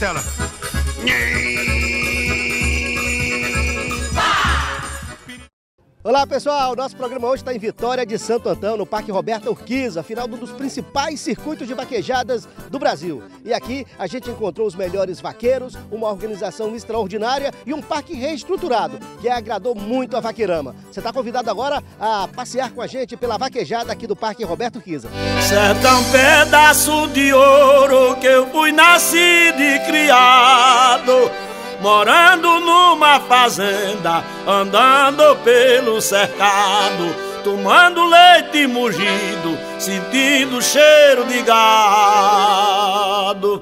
Marcela. Olá pessoal, nosso programa hoje está em Vitória de Santo Antão, no Parque Roberto Urquiza, final de um dos principais circuitos de vaquejadas do Brasil. E aqui a gente encontrou os melhores vaqueiros, uma organização extraordinária e um parque reestruturado, que agradou muito a vaqueirama. Você está convidado agora a passear com a gente pela vaquejada aqui do Parque Roberto Urquiza. Sertão, pedaço de ouro que eu fui nascido e criado, morando numa fazenda, andando pelo cercado, tomando leite mugido, sentindo o cheiro de gado.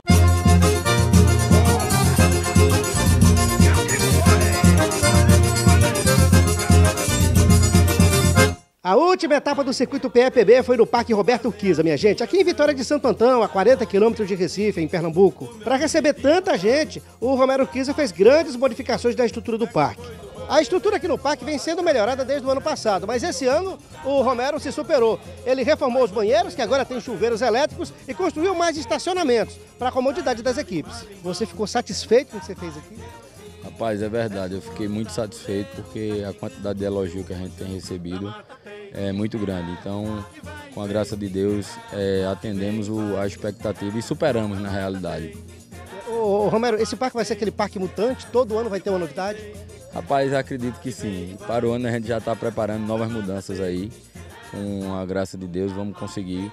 A última etapa do circuito PEPB foi no Parque Roberto Urquiza, minha gente, aqui em Vitória de Santo Antão, a 40 quilômetros de Recife, em Pernambuco. Para receber tanta gente, o Romero Urquiza fez grandes modificações da estrutura do parque. A estrutura aqui no parque vem sendo melhorada desde o ano passado, mas esse ano o Romero se superou. Ele reformou os banheiros, que agora tem chuveiros elétricos, e construiu mais estacionamentos para a comodidade das equipes. Você ficou satisfeito com o que você fez aqui? Rapaz, é verdade, eu fiquei muito satisfeito porque a quantidade de elogio que a gente tem recebido é muito grande. Então, com a graça de Deus, atendemos a expectativa e superamos na realidade. Ô Romero, esse parque vai ser aquele parque mutante? Todo ano vai ter uma novidade? Rapaz, acredito que sim. Para o ano a gente já está preparando novas mudanças aí. Com a graça de Deus, vamos conseguir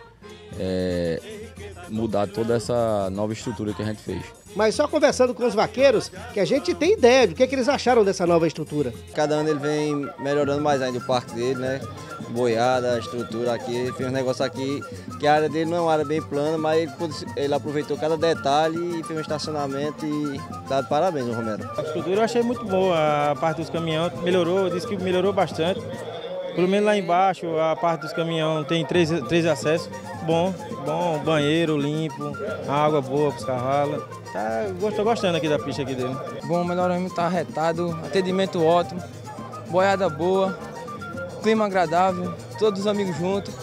mudar toda essa nova estrutura que a gente fez. Mas só conversando com os vaqueiros que a gente tem ideia do que eles acharam dessa nova estrutura. Cada ano ele vem melhorando mais ainda o parque dele, né? Boiada, a estrutura aqui, ele fez um negócio aqui, que a área dele não é uma área bem plana, mas ele aproveitou cada detalhe e fez um estacionamento e tá de parabéns, o Romero. A estrutura eu achei muito boa, a parte dos caminhões melhorou, disse que melhorou bastante. Pelo menos lá embaixo, a parte dos caminhões tem três acessos, bom, banheiro limpo, água boa para os cavalos. Estou gostando aqui da pista aqui dele. Bom, melhoramento está arretado, atendimento ótimo, boiada boa, clima agradável, todos os amigos juntos,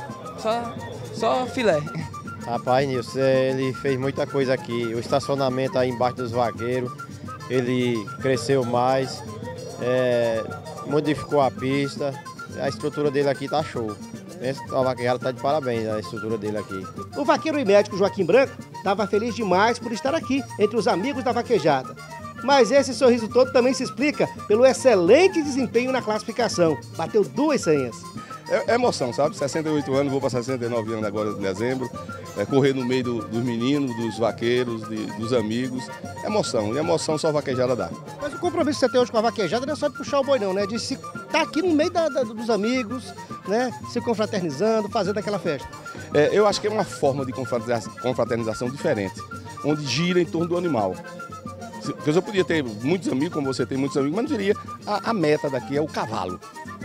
só filé. Rapaz, Nilson, ele fez muita coisa aqui, o estacionamento aí embaixo dos vaqueiros, ele cresceu mais, modificou a pista, a estrutura dele aqui tá show. A vaquejada tá de parabéns, a estrutura dele aqui. O vaqueiro e médico Joaquim Branco estava feliz demais por estar aqui, entre os amigos da vaquejada. Mas esse sorriso todo também se explica pelo excelente desempenho na classificação. Bateu 2 senhas. É emoção, sabe? 68 anos, vou para 69 anos agora em dezembro. Correr no meio dos meninos, dos vaqueiros, dos amigos. Emoção, e emoção só a vaquejada dá. Mas o compromisso que você tem hoje com a vaquejada não é só de puxar o boi não, né? De se estar aqui no meio dos amigos, né? Se confraternizando, fazendo aquela festa. Eu acho que é uma forma de confraternização diferente, onde gira em torno do animal. Porque eu podia ter muitos amigos, como você tem muitos amigos, mas não diria, a meta daqui é o cavalo.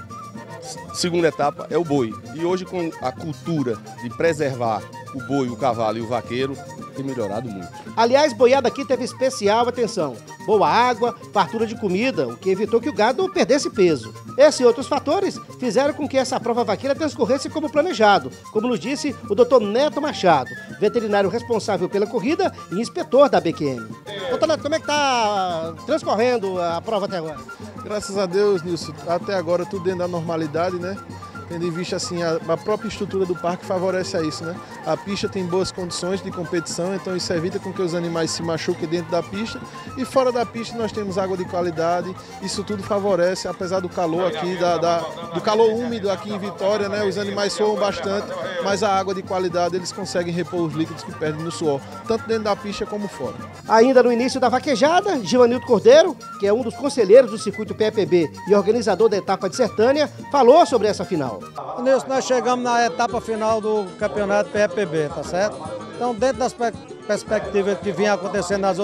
Segunda etapa é o boi. E hoje, com a cultura de preservar o boi, o cavalo e o vaqueiro, tem melhorado muito. Aliás, boiada aqui teve especial atenção. Boa água, fartura de comida, o que evitou que o gado perdesse peso. Esses e outros fatores fizeram com que essa prova vaqueira transcorresse como planejado, como nos disse o Dr. Neto Machado, veterinário responsável pela corrida e inspetor da BQM. Doutor Neto, como é que está transcorrendo a prova até agora? Graças a Deus, Nilson, até agora tudo dentro da normalidade, né? Tendo em vista assim, a própria estrutura do parque favorece a isso, né? A pista tem boas condições de competição, então isso evita com que os animais se machuquem dentro da pista. E fora da pista nós temos água de qualidade, isso tudo favorece, apesar do calor aqui, do calor úmido aqui em Vitória, né? Os animais suam bastante, mas a água de qualidade eles conseguem repor os líquidos que perdem no suor, tanto dentro da pista como fora. Ainda no início da vaquejada, Givanildo Cordeiro, que é um dos conselheiros do circuito PEPB e organizador da etapa de Sertânia, falou sobre essa final. Nilson, nós chegamos na etapa final do campeonato PEPB, tá certo? Então, dentro das perspectivas que vinha acontecendo nas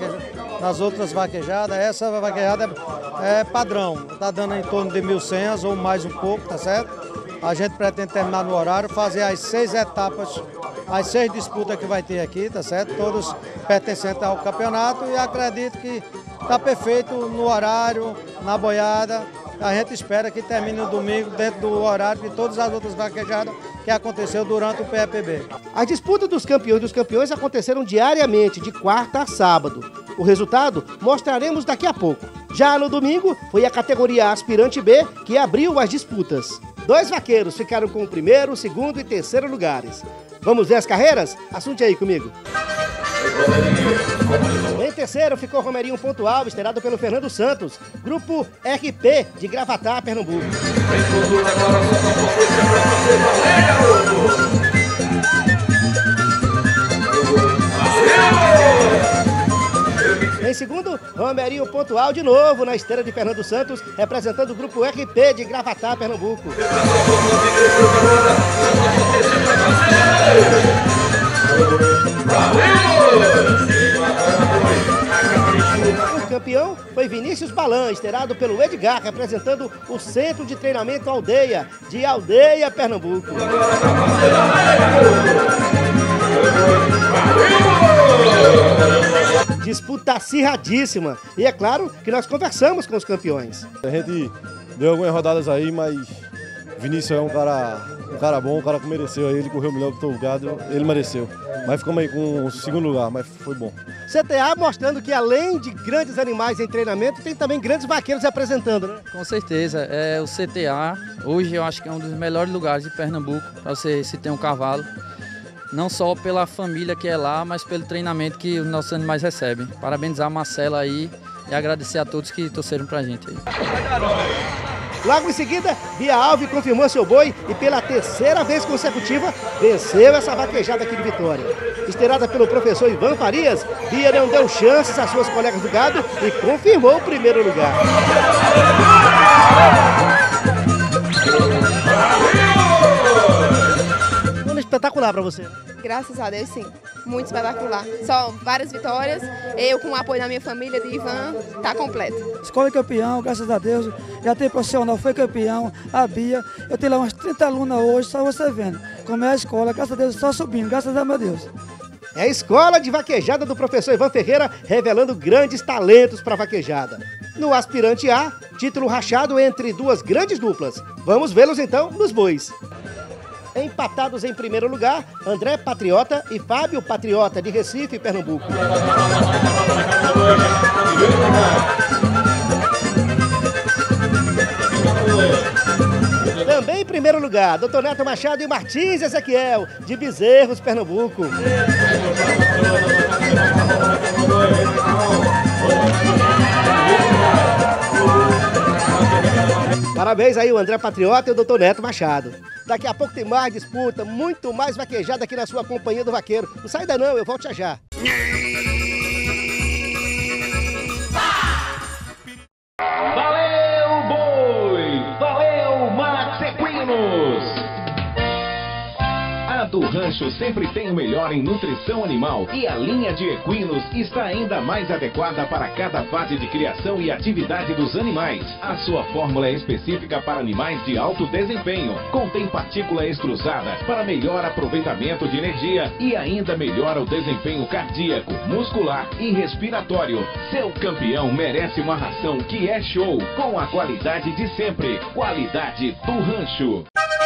outras vaquejadas, essa vaquejada é padrão, tá dando em torno de 1.000 senhas ou mais um pouco, tá certo? A gente pretende terminar no horário, fazer as 6 etapas, as 6 disputas que vai ter aqui, tá certo? Todos pertencentes ao campeonato e acredito que tá perfeito no horário, na boiada. A gente espera que termine no domingo dentro do horário de todas as outras vaquejadas que aconteceu durante o PEPB. As disputas dos campeões aconteceram diariamente, de quarta a sábado. O resultado mostraremos daqui a pouco. Já no domingo, foi a categoria Aspirante B que abriu as disputas. 2 vaqueiros ficaram com o primeiro, segundo e terceiro lugares. Vamos ver as carreiras? Assunte aí comigo. Em terceiro ficou Romerinho Pontual, estrelado pelo Fernando Santos, grupo RP de Gravatá, Pernambuco. Em segundo, Romerinho Pontual de novo na esteira de Fernando Santos, representando o grupo RP de Gravatá, Pernambuco. O campeão foi Vinícius Balan, esteirado pelo Edgar, representando o Centro de Treinamento Aldeia, de Aldeia, Pernambuco. Disputa acirradíssima. E é claro que nós conversamos com os campeões. A gente deu algumas rodadas aí, mas Vinícius é um cara bom, um cara que mereceu aí, ele correu melhor que todo gado, ele mereceu. Mas ficamos aí com o segundo lugar, mas foi bom. CTA mostrando que além de grandes animais em treinamento, tem também grandes vaqueiros apresentando, né? Com certeza, o CTA hoje eu acho que é um dos melhores lugares de Pernambuco para você se ter um cavalo. Não só pela família que é lá, mas pelo treinamento que os nossos animais recebem. Parabenizar a Marcela aí e agradecer a todos que torceram pra gente aí. Logo em seguida, Bia Alves confirmou seu boi e pela terceira vez consecutiva venceu essa vaquejada aqui de Vitória. Esteirada pelo professor Ivan Farias, Bia não deu chances às suas colegas do gado e confirmou o primeiro lugar. Espetacular para você. Graças a Deus, sim. Muito espetacular. Só várias vitórias. Eu, com o apoio da minha família, de Ivan, tá completo. Escola campeão, graças a Deus. Já tem profissional, foi campeão. A Bia. Eu tenho lá umas 30 alunas hoje, só você vendo. Como é a escola, graças a Deus, só subindo. Graças a meu Deus. É a escola de vaquejada do professor Ivan Ferreira, revelando grandes talentos para vaquejada. No aspirante A, título rachado entre duas grandes duplas. Vamos vê-los então nos bois. Empatados em primeiro lugar, André Patriota e Fábio Patriota, de Recife, Pernambuco. Também em primeiro lugar, Dr. Neto Machado e Martins Ezequiel, de Bezerros, Pernambuco. Parabéns aí o André Patriota e o Dr. Neto Machado. Daqui a pouco tem mais disputa, muito mais vaquejada aqui na sua companhia do vaqueiro. Não sai daí não, eu volto já já. Valeu, boi! Valeu, Max Equinos! A do Rancho sempre tem o melhor em nutrição animal e a linha de equinos está ainda mais adequada para cada fase de criação e atividade dos animais. A sua fórmula é específica para animais de alto desempenho, contém partícula extrusada para melhor aproveitamento de energia e ainda melhora o desempenho cardíaco, muscular e respiratório. Seu campeão merece uma ração que é show, com a qualidade de sempre. Qualidade do Rancho.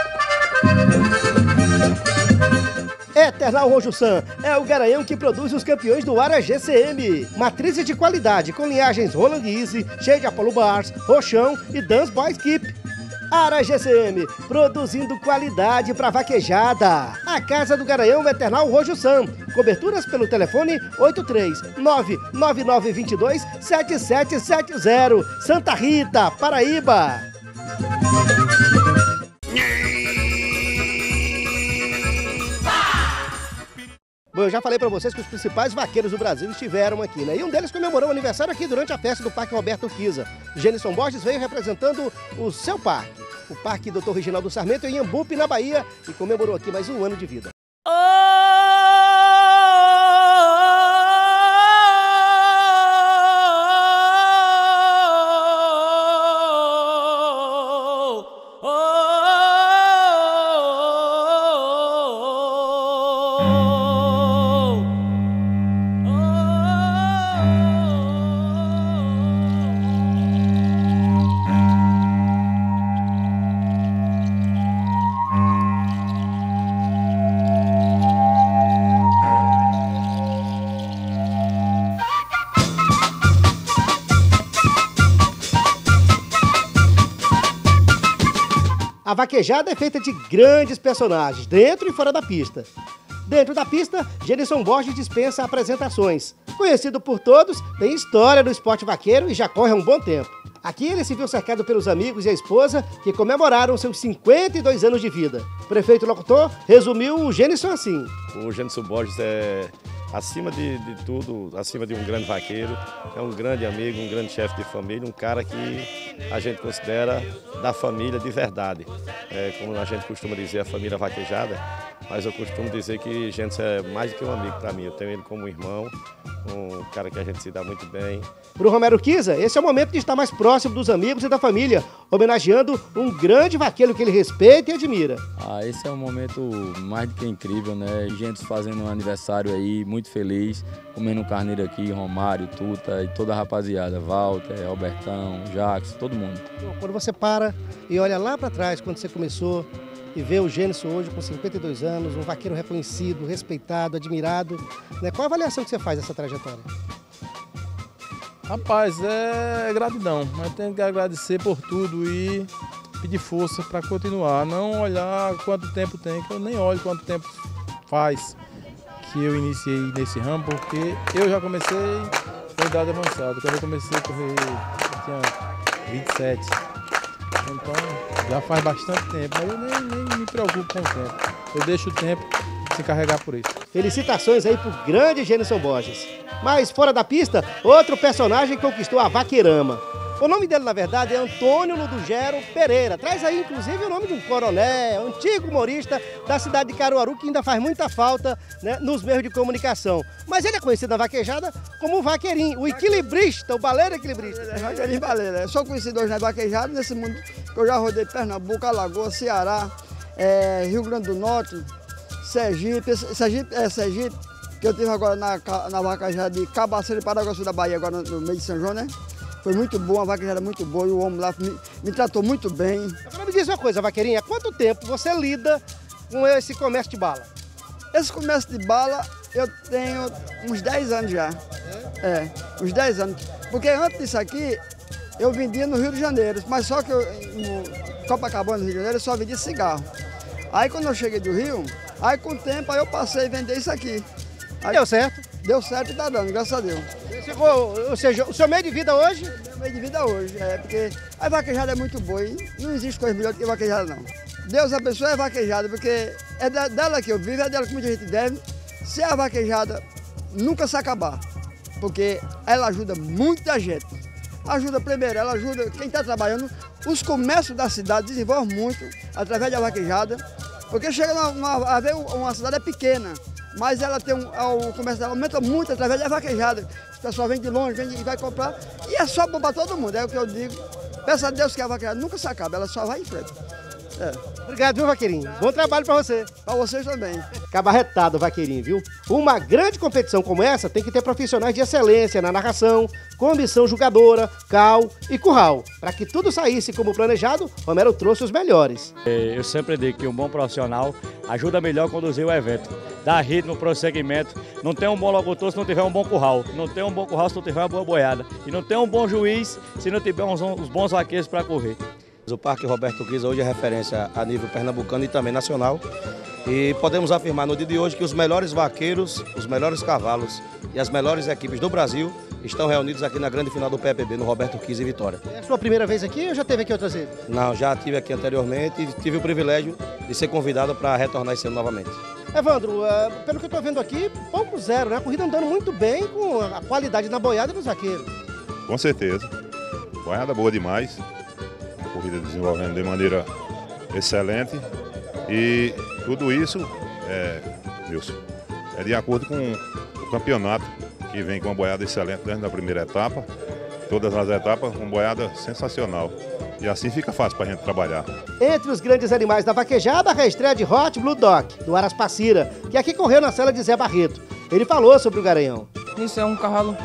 Eternal Rojusan é o garanhão que produz os campeões do Ara GCM. Matrizes de qualidade com linhagens Roland Easy, cheia de Apollo Bars, Rochão e Dance Boys Keep. Ara GCM, produzindo qualidade para vaquejada. A casa do garanhão Eternal Rojusan. Coberturas pelo telefone 83999227770. Santa Rita, Paraíba. Bom, eu já falei pra vocês que os principais vaqueiros do Brasil estiveram aqui, né? E um deles comemorou o aniversário aqui durante a festa do Parque Roberto Urquiza. Genison Borges veio representando o seu parque, o Parque Dr. Reginaldo Sarmento em Iambupe, na Bahia, e comemorou aqui mais um ano de vida. A vaquejada é feita de grandes personagens, dentro e fora da pista. Dentro da pista, Genison Borges dispensa apresentações. Conhecido por todos, tem história no esporte vaqueiro e já corre há um bom tempo. Aqui ele se viu cercado pelos amigos e a esposa que comemoraram seus 52 anos de vida. O prefeito locutor resumiu o Genison assim. O Genison Borges é, acima de tudo, acima de um grande vaqueiro, é um grande amigo, um grande chefe de família, um cara que a gente considera da família de verdade. Como a gente costuma dizer, a família vaquejada, mas eu costumo dizer que Genison é mais do que um amigo para mim. Eu tenho ele como irmão, um cara que a gente se dá muito bem. Para o Romero Kiza, esse é o momento de estar mais próximo dos amigos e da família, homenageando um grande vaqueiro que ele respeita e admira. Esse é um momento mais do que incrível, né? Gente fazendo um aniversário aí, muito feliz, comendo um carneiro aqui, Romário, Tuta e toda a rapaziada, Walter, Albertão, Jackson, todo mundo. Quando você para e olha lá para trás, quando você começou, e vê o Genison hoje com 52 anos, um vaqueiro reconhecido, respeitado, admirado, né? Qual a avaliação que você faz dessa trajetória? Rapaz, é gratidão, mas tem que agradecer por tudo e pedir força para continuar, não olhar quanto tempo tem, que eu nem olho quanto tempo faz que eu iniciei nesse ramo, porque eu já comecei com idade avançada. Quando eu comecei a correr, eu tinha 27, então já faz bastante tempo, mas eu nem me preocupo com o tempo, eu deixo o tempo se encarregar por isso. Felicitações aí pro grande Genison Borges. Mas fora da pista, outro personagem conquistou a vaqueirama. O nome dele, na verdade, é Antônio Ludugero Pereira. Traz aí, inclusive, o nome de um coronel, antigo humorista da cidade de Caruaru, que ainda faz muita falta, né, nos meios de comunicação. Mas ele é conhecido na vaquejada como o vaqueirinho, o equilibrista, o baleiro equilibrista. Vaqueirinho baleiro. Eu sou conhecido hoje na vaquejada, nesse mundo que eu já rodei Pernambuco, Alagoas, Ceará, Rio Grande do Norte, Sergipe, que eu tive agora na vaquejada de Cabaceira e Paraguaçu da Bahia, agora no meio de São João, né? Foi muito bom, a vaquejada muito boa e o homem lá me tratou muito bem. Agora me diz uma coisa, vaqueirinha, há quanto tempo você lida com esse comércio de bala? Esse comércio de bala eu tenho uns 10 anos já. Uns 10 anos. Porque antes disso aqui, eu vendia no Rio de Janeiro, mas só que no Copacabana, no Rio de Janeiro, eu só vendia cigarro. Aí quando eu cheguei do Rio, aí com o tempo aí eu passei a vender isso aqui. Aí, deu certo? Deu certo e tá dando, graças a Deus. Ou seja, o seu meio de vida hoje? Meu meio de vida hoje, porque a vaquejada é muito boa e não existe coisa melhor do que vaquejada, não. Deus abençoe a vaquejada, porque é dela que eu vivo, é dela que muita gente deve. Se a vaquejada nunca se acabar, porque ela ajuda muita gente. Ajuda primeiro, ela ajuda quem está trabalhando. Os comércios da cidade desenvolvem muito através da vaquejada, porque chega a ver uma cidade é pequena, mas ela tem o comércio dela aumenta muito através da vaquejada. O pessoal vem de longe, vem e vai comprar, e é só bom para todo mundo, é o que eu digo. Peço a Deus que a vaquejada nunca se acaba, ela só vai em frente. Obrigado, viu, vaqueirinho? Bom trabalho para você. Para vocês também. Cabarretado, vaqueirinho, viu? Uma grande competição como essa tem que ter profissionais de excelência na narração, comissão julgadora, cal e curral. Para que tudo saísse como planejado, Romero trouxe os melhores. Eu sempre digo que um bom profissional ajuda melhor a conduzir o evento. Dá ritmo, prosseguimento. Não tem um bom locutor se não tiver um bom curral. Não tem um bom curral se não tiver uma boa boiada. E não tem um bom juiz se não tiver uns bons vaqueiros para correr. O Parque Roberto Kiza hoje é referência a nível pernambucano e também nacional. E podemos afirmar no dia de hoje que os melhores vaqueiros, os melhores cavalos e as melhores equipes do Brasil estão reunidos aqui na grande final do PEPB, no Roberto Kiza em Vitória. É a sua primeira vez aqui ou já esteve aqui outras vezes? Não, já estive aqui anteriormente e tive o privilégio de ser convidado para retornar esse ano novamente. Evandro, pelo que eu estou vendo aqui, pouco zero, né? A corrida andando muito bem com a qualidade na boiada e nos vaqueiros. Com certeza. Boiada boa demais. Corrida desenvolvendo de maneira excelente e tudo isso, Wilson, é de acordo com o campeonato, que vem com uma boiada excelente desde a primeira etapa, todas as etapas com boiada sensacional e assim fica fácil para a gente trabalhar. Entre os grandes animais da vaquejada, a reestreia de Hot Blue Dog, do Araspacira, que aqui correu na cela de Zé Barreto. Ele falou sobre o Garanhão. Isso é um cavalo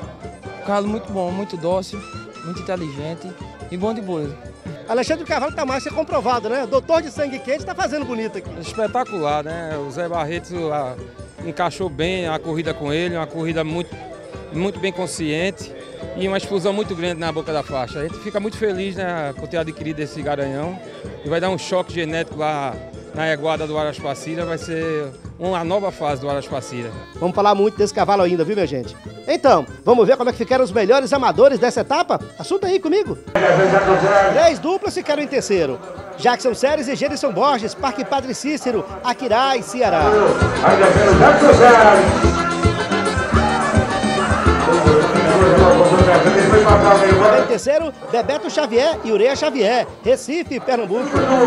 muito bom, muito dócil, muito inteligente e bom de boa. Alexandre Carvalho tá mais ser comprovado, né? Doutor de sangue quente tá fazendo bonito aqui. Espetacular, né? O Zé Barreto encaixou bem a corrida com ele, uma corrida muito muito bem consciente e uma explosão muito grande na boca da faixa. A gente fica muito feliz, né, por ter adquirido esse garanhão e vai dar um choque genético lá na eguada do Araçpacira, vai ser uma nova fase do Araçpacira. Vamos falar muito desse cavalo ainda, viu, minha gente? Então, vamos ver como é que ficaram os melhores amadores dessa etapa? Assunto aí comigo. 3 duplas ficaram em terceiro. Jackson Séries e Gerson Borges, Parque Padre Cícero, Aquiraz, Ceará. Em terceiro, Bebeto Xavier e Ureia Xavier, Recife, Pernambuco.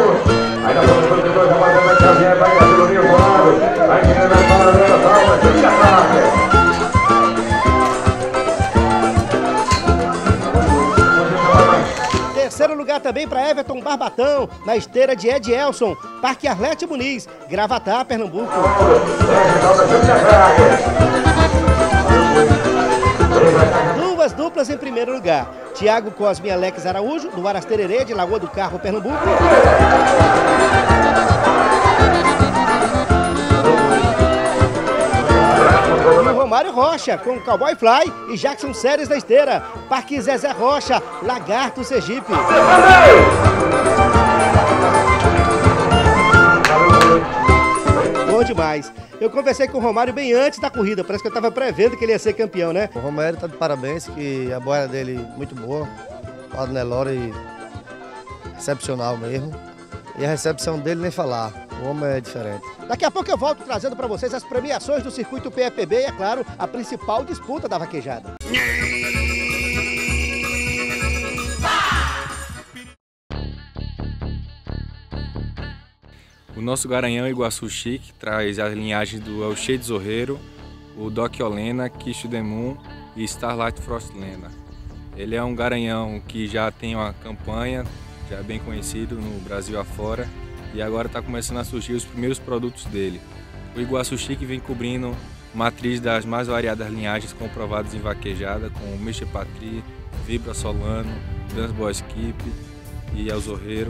Terceiro lugar também para Everton Barbatão, na esteira de Ed Elson, Parque Arlete Muniz, Gravatá, Pernambuco. Duas duplas em primeiro lugar. Tiago Cosme e Alex Araújo, do Arastererê, de Lagoa do Carro, Pernambuco. E o Romário Rocha, com Cowboy Fly e Jackson Séries da esteira. Parque Zezé Rocha, Lagarto, Sergipe. Bom demais. Eu conversei com o Romário bem antes da corrida, parece que eu estava prevendo que ele ia ser campeão, né? O Romário está de parabéns, que a boia dele muito boa, o Nelore excepcional mesmo. E a recepção dele nem falar, o homem é diferente. Daqui a pouco eu volto trazendo para vocês as premiações do circuito PEPB e, é claro, a principal disputa da vaquejada. O nosso garanhão Iguaçu Chique traz as linhagens do El Shade Zorreiro, o Doc Olena, Quicho Demun e Starlight Frostlena. Ele é um garanhão que já tem uma campanha, já é bem conhecido no Brasil afora, e agora está começando a surgir os primeiros produtos dele. O Iguaçu Chique vem cobrindo matriz das mais variadas linhagens comprovadas em vaquejada, como Michel Patry, Vibra Solano, Dance Boy Skip e El Zorreiro.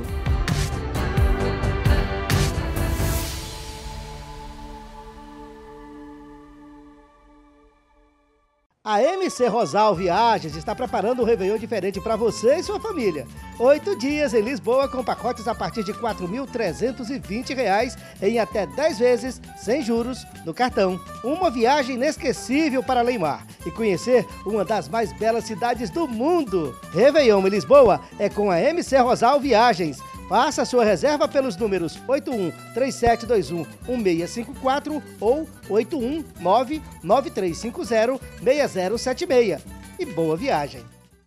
A MC Rosal Viagens está preparando um Réveillon diferente para você e sua família. 8 dias em Lisboa com pacotes a partir de R$ 4.320 em até 10 vezes, sem juros, no cartão. Uma viagem inesquecível para Leimar e conhecer uma das mais belas cidades do mundo. Réveillon em Lisboa é com a MC Rosal Viagens. Faça sua reserva pelos números 81-3721-1654 ou 819-9350-6076. E boa viagem!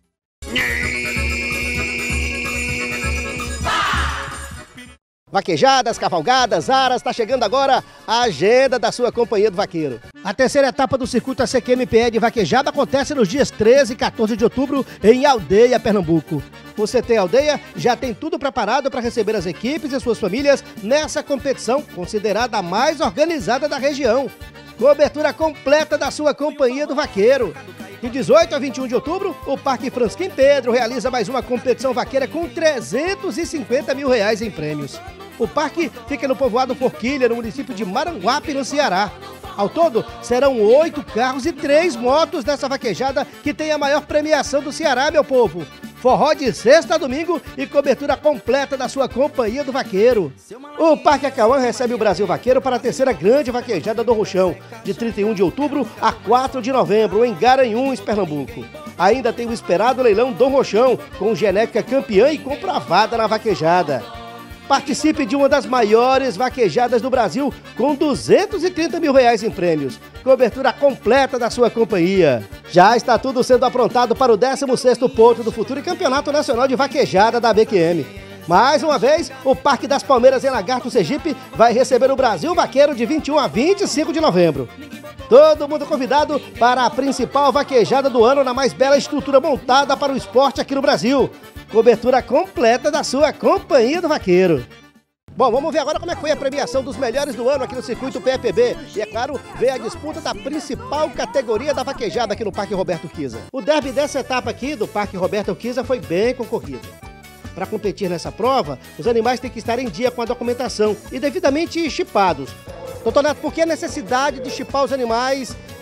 Vaquejadas, cavalgadas, aras, está chegando agora a agenda da sua companhia do vaqueiro. A terceira etapa do circuito ACQMPE de vaquejada acontece nos dias 13 e 14 de outubro em Aldeia, Pernambuco. O CT Aldeia já tem tudo preparado para receber as equipes e suas famílias nessa competição considerada a mais organizada da região. Cobertura completa da sua companhia do vaqueiro. De 18 a 21 de outubro, o Parque Fransquim Pedro realiza mais uma competição vaqueira com R$350 mil em prêmios. O parque fica no povoado Forquilha, no município de Maranguape, no Ceará. Ao todo, serão 8 carros e 3 motos dessa vaquejada que tem a maior premiação do Ceará, meu povo. Forró de sexta a domingo e cobertura completa da sua companhia do vaqueiro. O Parque Acauã recebe o Brasil Vaqueiro para a terceira grande vaquejada do Rochão, de 31 de outubro a 4 de novembro, em Garanhuns, Pernambuco. Ainda tem o esperado leilão Dom Rochão, com genética campeã e comprovada na vaquejada. Participe de uma das maiores vaquejadas do Brasil com R$230 mil em prêmios. Cobertura completa da sua companhia. Já está tudo sendo aprontado para o 16º ponto do futuro Campeonato Nacional de Vaquejada da BQM. Mais uma vez, o Parque das Palmeiras em Lagarto, Sergipe, vai receber o Brasil Vaqueiro de 21 a 25 de novembro. Todo mundo convidado para a principal vaquejada do ano na mais bela estrutura montada para o esporte aqui no Brasil. Cobertura completa da sua companhia do vaqueiro. Bom, vamos ver agora como é que foi a premiação dos melhores do ano aqui no circuito PEPB. E, é claro, ver a disputa da principal categoria da vaquejada aqui no Parque Roberto Urquiza. O derby dessa etapa aqui do Parque Roberto Urquiza foi bem concorrido. Para competir nessa prova, os animais têm que estar em dia com a documentação e devidamente chipados. Doutor Neto, por que a necessidade de chipar os animais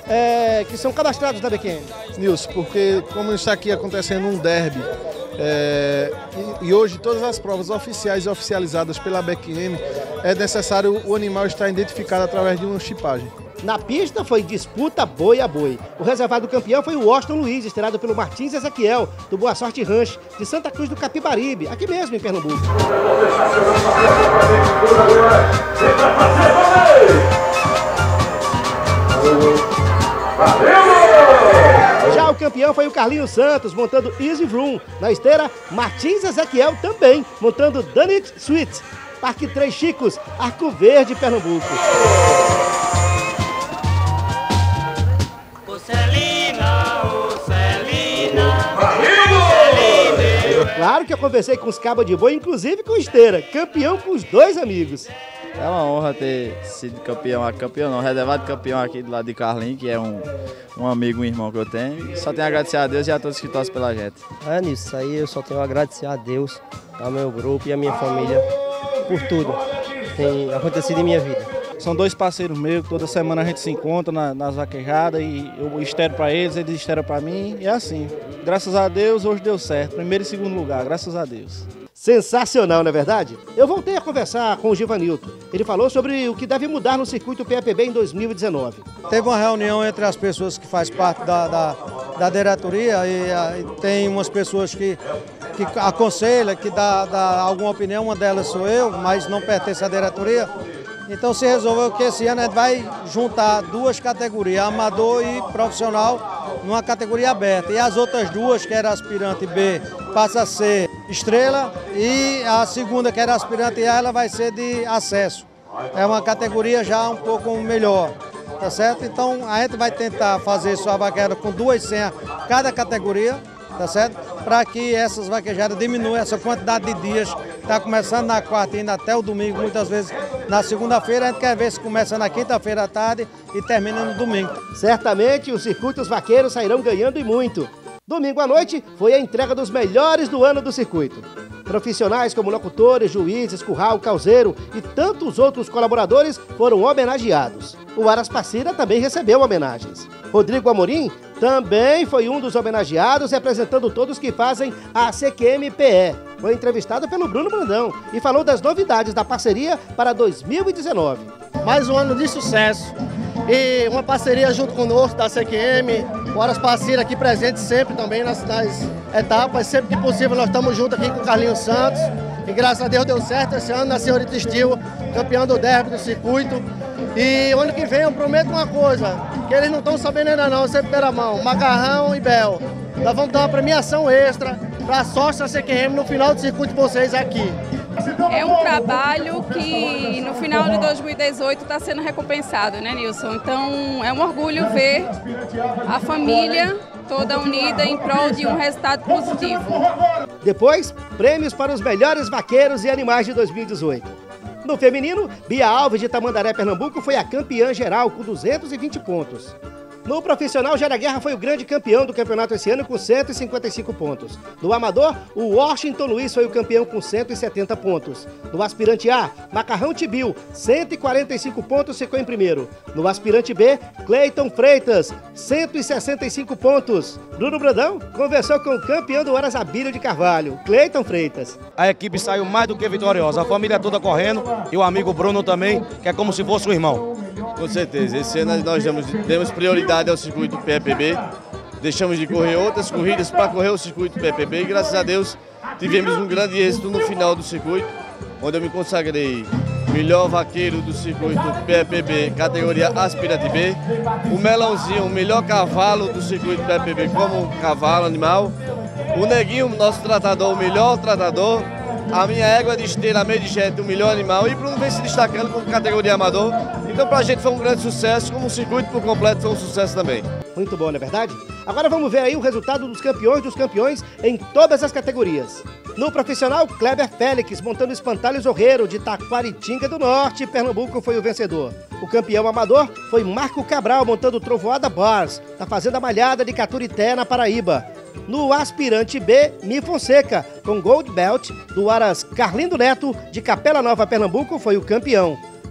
que são cadastrados da BQM? Nilson, porque como está aqui acontecendo um derby, e hoje todas as provas oficiais e oficializadas pela BQM, é necessário o animal estar identificado através de uma chipagem. Na pista foi disputa boi a boi. O reservado campeão foi o Washington Luiz, estrelado pelo Martins Ezequiel, do Boa Sorte Ranch, de Santa Cruz do Capibaribe, aqui mesmo em Pernambuco. Já o campeão foi o Carlinhos Santos, montando Easy Vroom. Na esteira, Martins Ezequiel também, montando Danit Sweet. Parque Três Chicos, Arco Verde, Pernambuco. Claro que eu conversei com os cabos de boi, inclusive com esteira, campeão com os dois amigos. É uma honra ter sido campeão não, reservado campeão aqui do lado de Carlinhos, que é um amigo, um irmão que eu tenho. Só tenho a agradecer a Deus e a todos que torcem pela gente. Nisso aí eu só tenho a agradecer a Deus, ao meu grupo e a minha família por tudo que tem acontecido em minha vida. São dois parceiros meus, toda semana a gente se encontra nas vaquejadas e eu estero para eles esteram para mim, e é assim. Graças a Deus, hoje deu certo, primeiro e segundo lugar, graças a Deus. Sensacional, não é verdade? Eu voltei a conversar com o Givanilton. Ele falou sobre o que deve mudar no circuito PAPB em 2019. Teve uma reunião entre as pessoas que fazem parte da diretoria e tem umas pessoas que aconselham, que dá alguma opinião, uma delas sou eu, mas não pertence à diretoria. Então se resolveu que esse ano a gente vai juntar duas categorias, amador e profissional, numa categoria aberta. E as outras duas, que era aspirante B, passa a ser estrela, e a segunda, que era aspirante A, ela vai ser de acesso. É uma categoria já um pouco melhor, tá certo? Então a gente vai tentar fazer sua vaquejada com 2 senhas cada categoria, tá certo? Para que essas vaquejadas diminuam essa quantidade de dias. Está começando na quarta e indo até o domingo, muitas vezes na segunda-feira. A gente quer ver se começa na quinta-feira à tarde e termina no domingo. Certamente os circuitos vaqueiros sairão ganhando e muito. Domingo à noite foi a entrega dos melhores do ano do circuito. Profissionais como locutores, juízes, curral, causeiro e tantos outros colaboradores foram homenageados. O Aras Passira também recebeu homenagens. Rodrigo Amorim também foi um dos homenageados, representando todos que fazem a CQM-PE. Foi entrevistado pelo Bruno Brandão e falou das novidades da parceria para 2019. Mais um ano de sucesso e uma parceria junto conosco da CQM, o Aras Passira aqui presente sempre também nas etapas. Sempre que possível nós estamos juntos aqui com o Carlinhos Santos e graças a Deus deu certo esse ano na Senhorita Steel, campeão do derby do circuito. E o ano que vem eu prometo uma coisa, que eles não estão sabendo ainda não, sempre deram a mão, Macarrão e Bel. Nós vamos dar uma premiação extra para a sócia da CQM no final do circuito de vocês aqui. É um trabalho que no final de 2018 está sendo recompensado, né, Nilson? Então é um orgulho ver a família toda unida em prol de um resultado positivo. Depois, prêmios para os melhores vaqueiros e animais de 2018. No feminino, Bia Alves de Tamandaré, Pernambuco, foi a campeã geral com 220 pontos. No profissional, Jara Guerra foi o grande campeão do campeonato esse ano com 155 pontos. No amador, o Washington Luiz foi o campeão com 170 pontos. No aspirante A, Macarrão Tibil, 145 pontos, ficou em primeiro. No aspirante B, Cleiton Freitas, 165 pontos. Bruno Brandão conversou com o campeão do Aras Abílio de Carvalho, Cleiton Freitas. A equipe saiu mais do que vitoriosa, a família toda correndo e o amigo Bruno também, que é como se fosse um irmão. Com certeza, esse ano nós demos prioridade ao circuito PAPB, deixamos de correr outras corridas para correr o circuito PAPB e graças a Deus tivemos um grande êxito no final do circuito, onde eu me consagrei melhor vaqueiro do circuito PAPB, categoria aspirante B, o Melãozinho, o melhor cavalo do circuito PAPB como cavalo animal, o Neguinho, nosso tratador, o melhor tratador, a minha égua de esteira, a Medigete, o melhor animal, e Bruno vem se destacando como categoria amador. Então pra gente foi um grande sucesso, como o circuito por completo foi um sucesso também. Muito bom, não é verdade? Agora vamos ver aí o resultado dos campeões em todas as categorias. No profissional, Kleber Félix, montando espantalho zorreiro de Taquaritinga do Norte, Pernambuco, foi o vencedor. O campeão amador foi Marco Cabral, montando Trovoada Bars, da Fazenda Malhada de Caturité, na Paraíba. No aspirante B, Mi Fonseca, com Gold Belt, do Aras Carlindo Neto, de Capela Nova, Pernambuco, foi o campeão.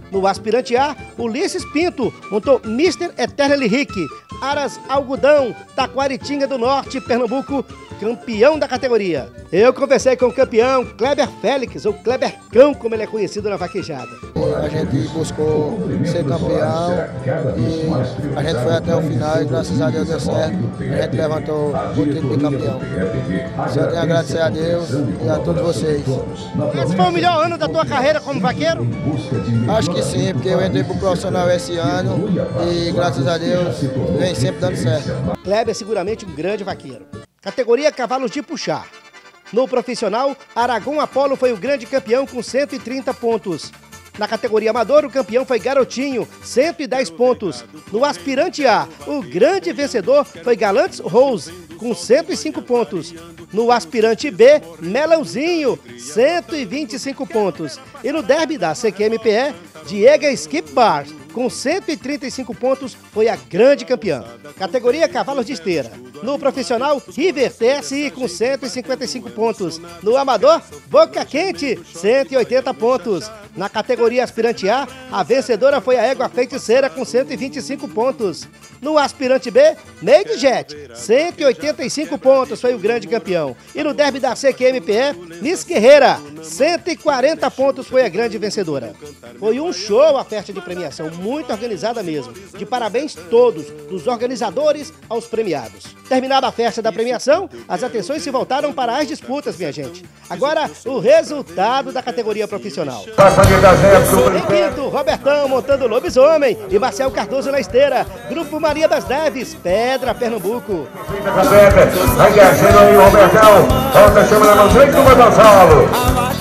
No aspirante A, Ulisses Pinto montou Mr. Eternally Rick, Aras Algodão, Taquaritinga do Norte, Pernambuco, campeão da categoria. Eu conversei com o campeão Kleber Félix, ou Kleber Cão, como ele é conhecido na vaquejada. A gente buscou ser campeão e a gente foi até o final e graças a Deus deu certo. A gente levantou o título de campeão. Só tenho a agradecer a Deus e a todos vocês. Esse foi o melhor ano da tua carreira como vaqueiro? Acho que sim, porque eu entrei pro profissional esse ano e graças a Deus vem sempre dando certo. Kleber é seguramente um grande vaqueiro. Categoria cavalos de puxar. No profissional, Aragão Apolo foi o grande campeão com 130 pontos. Na categoria amador, o campeão foi Garotinho, 110 pontos. No aspirante A, o grande vencedor foi Galantes Rose, com 105 pontos. No aspirante B, Melãozinho, 125 pontos. E no derby da CQMPE, Diego Skip Bars, com 135 pontos, foi a grande campeã. Categoria Cavalos de Esteira. No profissional, River TSI com 155 pontos. No amador, Boca Quente, 180 pontos. Na categoria aspirante A, a vencedora foi a Égua Feiticeira com 125 pontos. No aspirante B, Made Jet, 185 pontos, foi o grande campeão. E no derby da CQMPE, Miss Guerreira, 140 pontos, foi a grande vencedora. Foi um show a festa de premiação, muito organizada mesmo. De parabéns todos, dos organizadores aos premiados. Terminada a festa da premiação, as atenções se voltaram para as disputas, minha gente. Agora, o resultado da categoria profissional. Em quinto, Robertão montando Lobisomem e Marcel Cardoso na esteira. Grupo Maria das Neves, Pedra, Pernambuco. Vai descendo aí o Robertão. Volta, chama na mão direita do Gonçalo.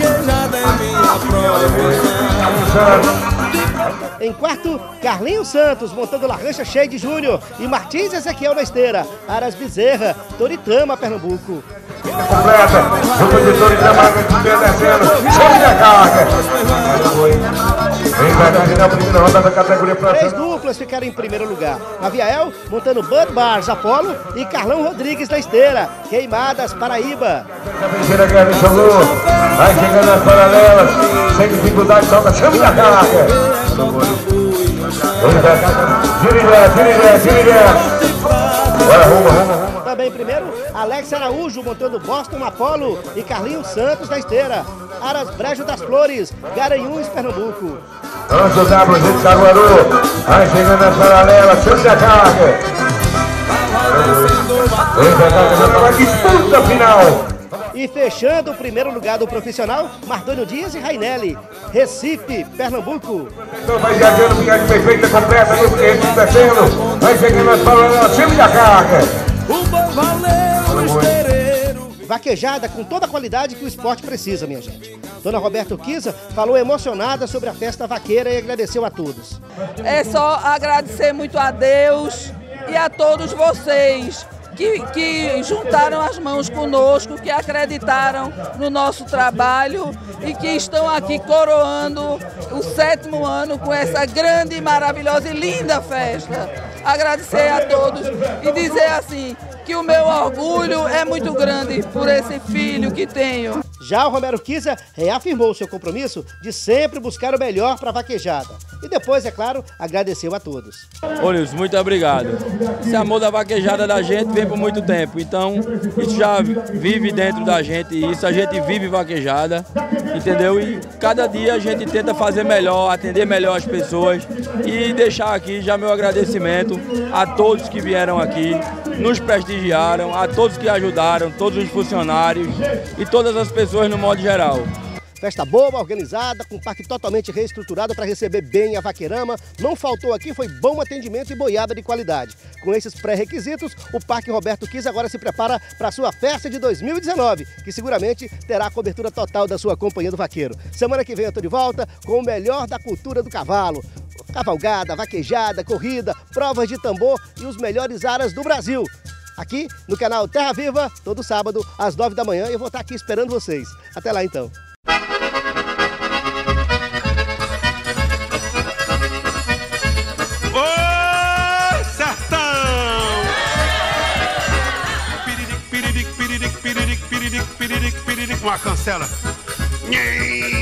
Em quarto, Carlinhos Santos montando Larrancha Cheia de Júnior e Martins Ezequiel na esteira. Aras Bezerra, Toritama, Pernambuco. Completa, grupo de Toritama descendo, chama da carga. Vem verdade na primeira roda da categoria pra 3 duplas ficaram em primeiro lugar. Aviael montando Bud Bars Apolo e Carlão Rodrigues na esteira. Queimadas, Paraíba. A terceira guerra de Solu, vai chegando nas paralelas, sem dificuldade, solta, chama da carga. Também primeiro, Alex Araújo montando Boston Apolo e Carlinhos Santos na esteira. Aras Brejo das Flores, Garanhuns, Pernambuco. Anjo W de Caruaru, vai chegando nas paralelas, chama da carga. Disputa final. E fechando o primeiro lugar do profissional, Mardônio Dias e Rainelli, Recife, Pernambuco. Vai viajando, viagem perfeita, completa, descendo, vai chegando nas palavras, sempre da carga. Vaquejada com toda a qualidade que o esporte precisa, minha gente. Dona Roberta Urquiza falou emocionada sobre a festa vaqueira e agradeceu a todos. É só agradecer muito a Deus e a todos vocês que juntaram as mãos conosco, que acreditaram no nosso trabalho e que estão aqui coroando o 7º ano com essa grande, maravilhosa e linda festa. Agradecer a todos e dizer assim, que o meu orgulho é muito grande por esse filho que tenho. Já o Romero Urquiza reafirmou seu compromisso de sempre buscar o melhor para a vaquejada. E depois, é claro, agradeceu a todos. Ô Nilson, muito obrigado. Esse amor da vaquejada da gente vem por muito tempo, então isso já vive dentro da gente, isso a gente vive vaquejada, entendeu? E cada dia a gente tenta fazer melhor, atender melhor as pessoas e deixar aqui já meu agradecimento a todos que vieram aqui, nos prestigiaram, a todos que ajudaram, todos os funcionários e todas as pessoas no modo geral. Festa boa, organizada, com o parque totalmente reestruturado para receber bem a vaqueirama. Não faltou aqui, foi bom atendimento e boiada de qualidade. Com esses pré-requisitos, o Parque Roberto Urquiza agora se prepara para a sua festa de 2019, que seguramente terá a cobertura total da sua companhia do vaqueiro. Semana que vem eu estou de volta com o melhor da cultura do cavalo. Cavalgada, vaquejada, corrida, provas de tambor e os melhores aras do Brasil. Aqui no canal Terra Viva, todo sábado às 9 da manhã, e eu vou estar aqui esperando vocês. Até lá então. Uma cancela.